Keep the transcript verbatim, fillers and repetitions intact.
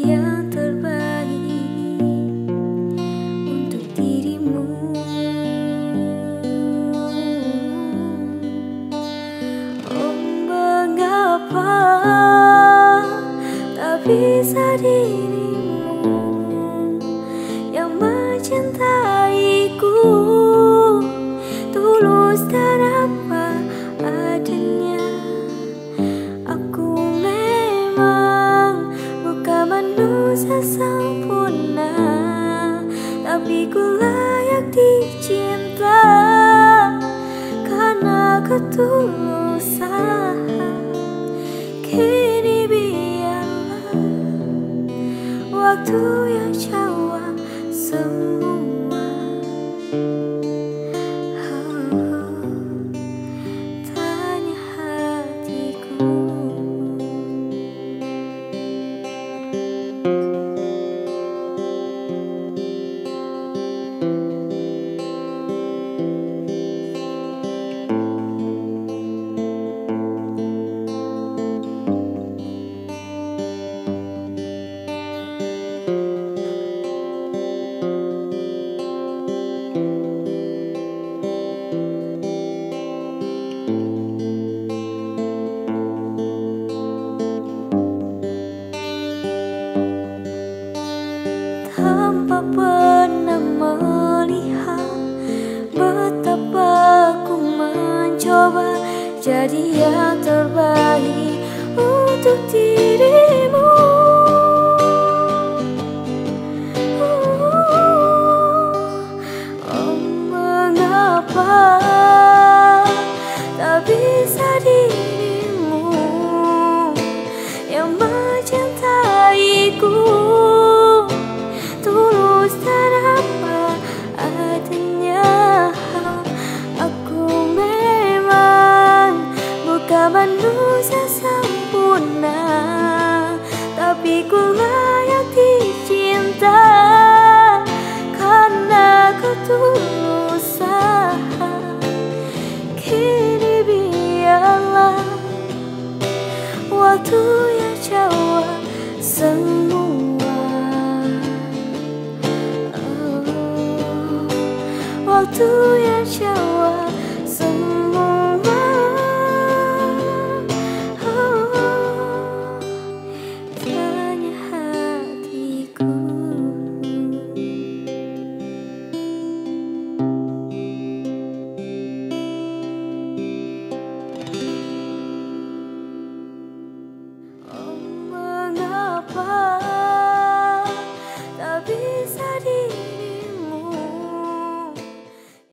yang terbaik untuk dirimu. Oh, mengapa tak bisa dirimu yang mencintaiku tulus dan apa adanya. Aku memang bukan manusia sempurna, tapi ku layak dicinta karena ketulusan. Kini biarlah waktu yang jawab semua. Tanya hatiku. Tanpa pernah melihat betapa ku mencoba jadi yang terbaik untuk dirimu. Oh, mengapa tak bisa dirimu yang mencintaiku tulus dan apa adanya. Aku memang bukan manusia sempurna, tapi ku layak dicinta karena ketulusan. Kini biarlah waktu yang jawab semua. Waktu yang jauh